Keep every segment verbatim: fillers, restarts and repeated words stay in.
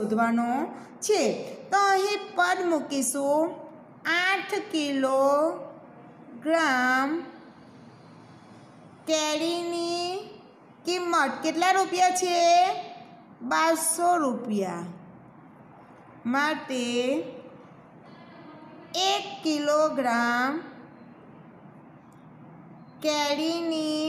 શોધવાનો છે। તો અહીં પદ મૂકીશું આઠ કિલોગ્રામ કેરીની કિંમત કેટલા રૂપિયા છે? બારસો રૂપિયા માટે એક કિલોગ્રામ કેરીની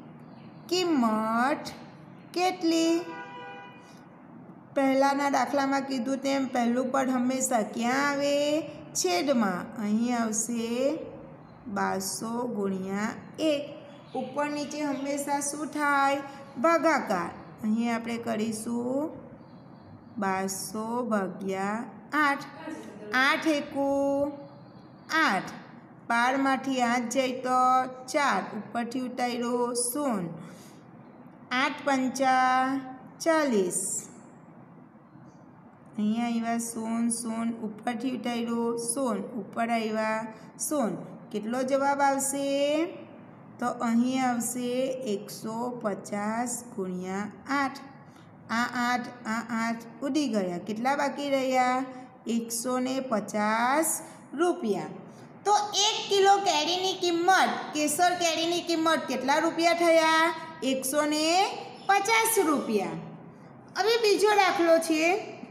કિંમત કેટલી? પહેલાંના દાખલામાં કીધું તેમ પહેલું પદ હંમેશા ક્યાં આવે? છેદમાં। અહીં આવશે બારસો ગુણ્યા એક। ઉપર નીચે હંમેશા શું થાય? ભાગાકાર। અહીં આપણે કરીશું બારસો ભાગ્યા આઠ। આઠ એકુ આઠ, બારમાંથી આઠ જાય તો ચાર, ઉપરથી ઉતાર્યો શૂન્ય। આઠ પંચા ચાલીસ, અહીંયા આવ્યા શૂન્ય શૂન્ય, ઉપરથી ઉતાર્યો શૂન્ય, ઉપર આવ્યા શૂન્ય। કેટલો જવાબ આવશે? તો અહીં આવશે એકસો પચાસ ગુણ્યા આઠ। આ આઠ આ આઠ ઉડી ગયા, કેટલા બાકી રહ્યા? એકસો ને પચાસ રૂપિયા। તો એક કિલો કેરીની કિંમત, કેસર કેરીની કિંમત કેટલા રૂપિયા થયા? એકસો ને પચાસ રૂપિયા। હવે બીજો દાખલો છે।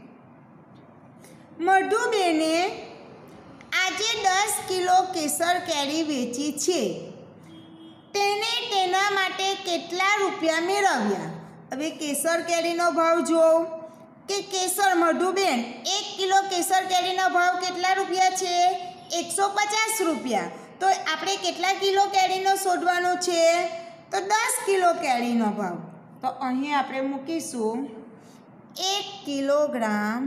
મધુબેને આજે દસ કિલો કેસર કેરી વેચી છે, તેને તેના માટે કેટલા રૂપિયા મેળવ્યા? હવે કેસર કેરીનો ભાવ જોવો કે કેસર મધુબેન એક કિલો કેસર કેરીનો ભાવ કેટલા રૂપિયા છે? એકસો પચાસ રૂપિયા। તો આપણે કેટલા કિલો કેરીનો શોધવાનો છે? તો દસ કિલો કેરીનો ભાવ। તો અહીં આપણે મૂકીશું એક કિલોગ્રામ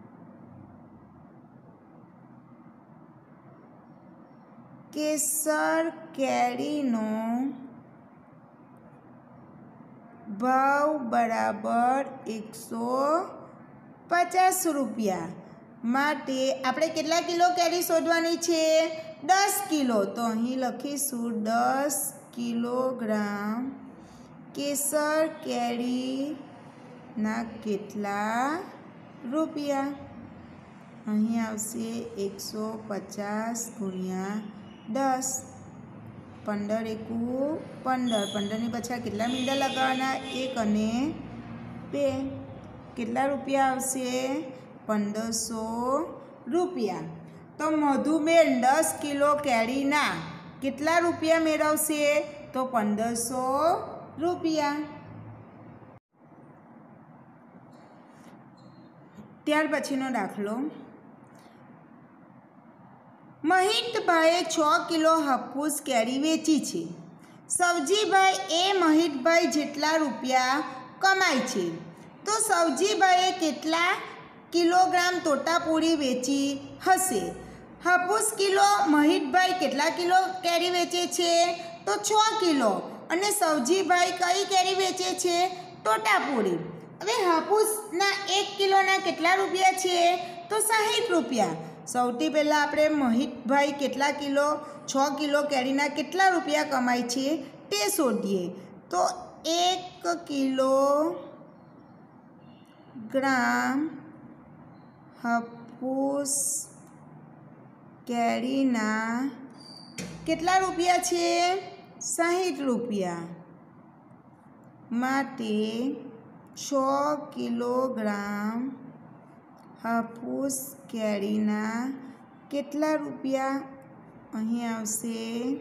કેસર કેરીનો ભાવ બરાબર એકસો પચાસ રૂપિયા માટે આપણે કેટલા કિલો કેરી શોધવાની છે? દસ કિલો। તો અહીં લખીશું દસ કિલોગ્રામ કેસર કેરીના કેટલા રૂપિયા? અહીં આવશે એકસો પચાસ ગુણ્યા દસ, પંદર એકુ પંદર, પંદરની પાછળ કેટલા મીંડા લગાવવાના? એક અને બે, કેટલા રૂપિયા આવશે? પંદરસો રૂપિયા। તો મધુબેન દસ કિલો કેરીના કેટલા રૂપિયા મેળવશે? તો પંદરસો રૂપિયા। ત્યાર પછીનો દાખલો। મહિતભાઈએ છ કિલો હાફૂસ કેરી વેચી છે। સવજીભાઈ એ મહિતભાઈ જેટલા રૂપિયા કમાય છે, તો સવજીભાઈએ કેટલા કિલોગ્રામ તોતાપુરી વેચી હશે? હાફૂસ કિલો મહિતભાઈ કેટલા કિલો કેરી વેચે છે? તો છ કિલો। અને સવજીભાઈ કઈ કેરી વેચે છે? તોતાપુરી। હવે હાફૂસના એક કિલોના કેટલા રૂપિયા છે? તો સાઠ રૂપિયા। સૌથી પહેલાં આપણે મહિતભાઈ કેટલા કિલો છ કિલો કેરીના કેટલા રૂપિયા કમાય છે તે શોધીએ। તો એક કિલો ગ્રામ હાફૂસ કેરીના કેટલા રૂપિયા છે? સાઠ રૂપિયા માટે છ કિલોગ્રામ હાફૂસ કેરીના કેટલા રૂપિયા? અહીં આવશે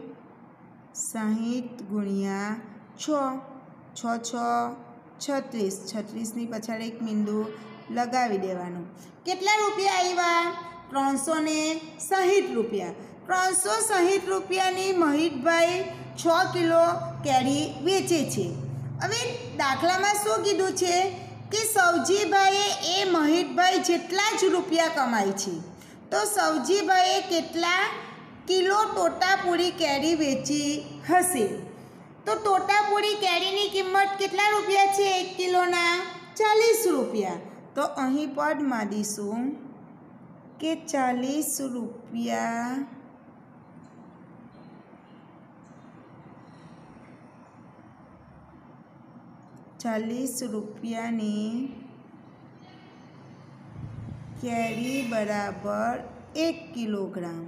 સાઠ ગુણ્યા છ, છ છ છત્રીસ, છત્રીસની પાછળ એક મીંડું લગાવી દેવાનું। કેટલા રૂપિયા આવ્યા? ત્રણસો ને સાઠ રૂપિયા। ત્રણસો સાઠ રૂપિયાની મહિતભાઈ છ કિલો કેરી વેચે છે। હવે દાખલામાં શું કીધું છે કે સવજીભાઈએ એ મહિતભાઈ જેટલા જ રૂપિયા કમાય છે, તો સવજીભાઈએ કેટલા કિલો તોતાપુરી કેરી વેચી હશે? તો તોતાપુરી કેરીની કિંમત કેટલા રૂપિયા છે? એક કિલોના ચાલીસ રૂપિયા। તો અહીં પદમાં દઈશું કે ચાલીસ રૂપિયા ચાલીસ રૂપિયાની કેરી બરાબર એક કિલોગ્રામ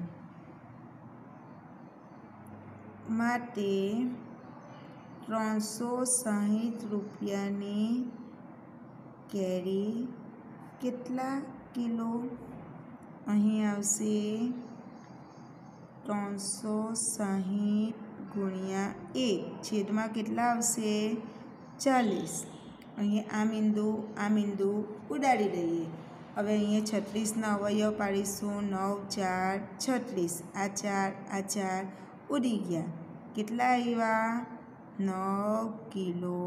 માટે ત્રણસો સાહીઠ રૂપિયાની કેરી કેટલા કિલો? અહીં આવશે ત્રણસો સાહીઠ ગુણ્યા એક છેદમાં કેટલા આવશે? ચાલીસ. અહીં આ બિંદુ આ બિંદુ ઉડાડી દઈએ. હવે અહીંયા છત્રીસના અવયવ પાડીશું. નવ ચાર છત્રીસ. આ ચાર આ ચાર ઉડી ગયા. કેટલા આવ્યા? નવ કિલો.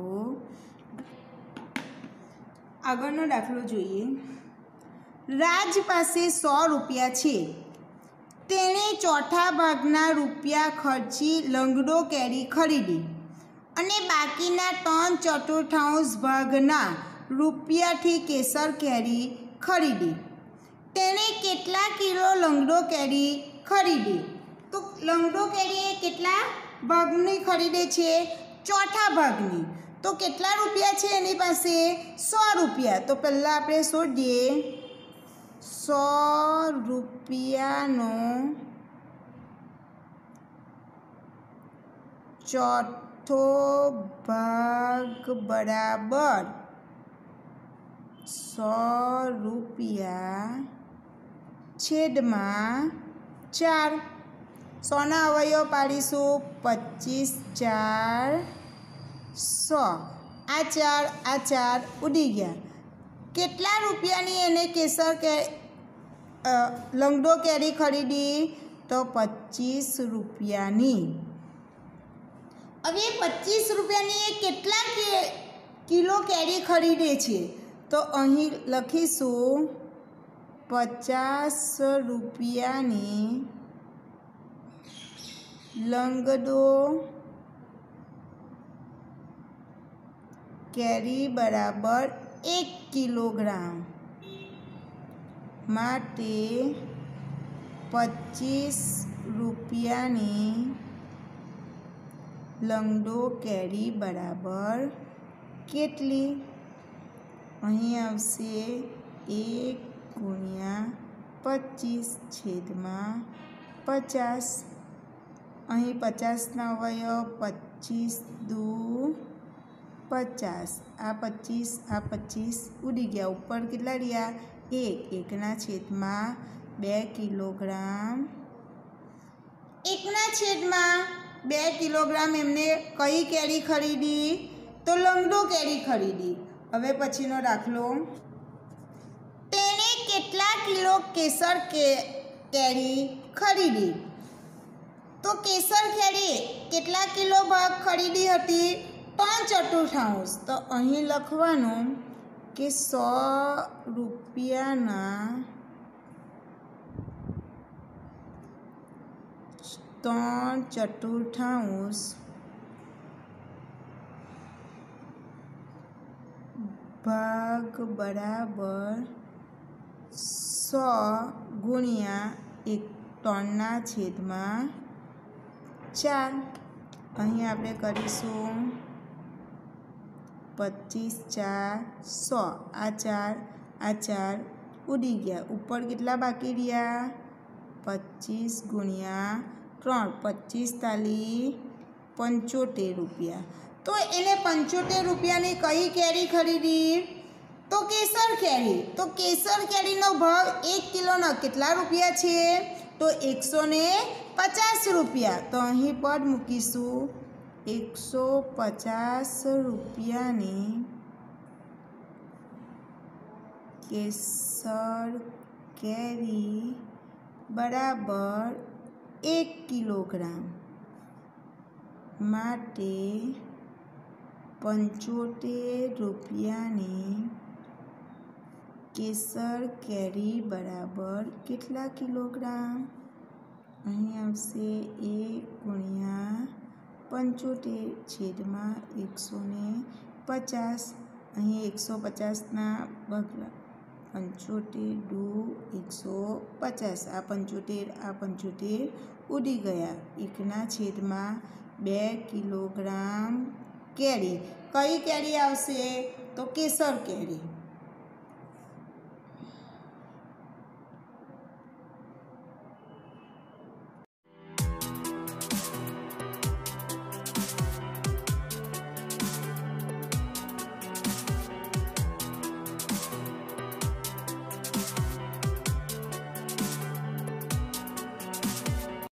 આગળનો દાખલો જોઈએ. રાજ પાસે સો રૂપિયા છે. તેણે ચોથા ભાગના રૂપિયા ખર્ચી લંગડો કેરી ખરીદી અને બાકીના ત્રણ ચતુર્થાંશ ભાગના રૂપિયાથી કેસર કેરી ખરીદી. તેણે કેટલા કિલો લંગડો કેરી ખરીદી? તો લંગડો કેરી એ કેટલા ભાગની ખરીદે છે? ચોથા ભાગની. તો કેટલા રૂપિયા છે એની પાસે? સો રૂપિયા. તો પહેલાં આપણે શોધીએ. સો રૂપિયાનો ચોથો ભાગ બરાબર સો રૂપિયા છેદમાં ચાર. સોના અવયવ પાડીશું. પચીસ ચાર સો. આ ચાર આ ચાર ઉડી ગયા. કેટલા રૂપિયાની એને કેસર કે લંગડો કેરી ખરીદી? તો પચીસ રૂપિયાની. હવે પચીસ રૂપિયાની એ કેટલા કે કિલો કેરી ખરીદે છે? તો અહીં લખીશું પચાસ રૂપિયાની લંગડો કેરી બરાબર એક કિલોગ્રામ માટે પચીસ રૂપિયાની લંગડો કેરી બરાબર કેટલી? અહીં આવશે એક ગુણ્યા પચીસ છેદમાં પચાસ. અહીં પચાસના અવયવ પચીસ દુ પચાસ. આ પચીસ આ પચીસ ઉડી ગયા. ઉપર કેટલા રહ્યા? એક. એકના છેદમાં બે કિલોગ્રામ. એકના છેદમાં બે કિલોગ્રામ એમને કઈ કેરી ખરીદી? તો લંગડો કેરી ખરીદી. હવે પછીનો દાખલો. તેણે કેટલા કિલો કેસર કે કેરી ખરીદી? તો કેસર કેરી કેટલા કિલો ભાગ ખરીદી હતી? ત્રણ ચતુર્થાંશ. તો અહીં લખવાનું કે સો રૂપિયાના ત્રણ ચતુર્થાંશ ભાગ બરાબર સો ગુણ્યા એક ત્રણના છેદમાં ચાર. અહીં આપણે કરીશું પચીસ ચાર સો. આ ચાર આ ચાર ઉડી ગયા. ઉપર કેટલા બાકી રહ્યા? પચીસ ગુણ્યા ત્રણ. પચીસ તાલી પંચોતેર રૂપિયા. તો એને પંચોતેર રૂપિયાની કઈ કેરી ખરીદી? તો કેસર કેરી. તો કેસર કેરીનો ભાવ એક કિલોના કેટલા રૂપિયા છે? તો એકસો ને પચાસ રૂપિયા. તો અહીં પદ મૂકીશું. એકસો પચાસ રૂપિયાની કેસર કેરી બરાબર એક કિલોગ્રામ માટે પંચોતેર રૂપિયાની કેસર કેરી બરાબર કેટલા કિલોગ્રામ? અહીં આવશે એક ગુણ્યા પંચોતેર છેદમાં એકસો ને પચાસ. અહીં એકસો પચાસના બગલા પંચોતેર દુ એકસો પચાસ. આ પંચોતેર આ પંચોતેર ઉડી ગયા. એકના છેદમાં બે કિલોગ્રામ કેરી. કઈ કેરી આવશે? તો કેસર કેરી.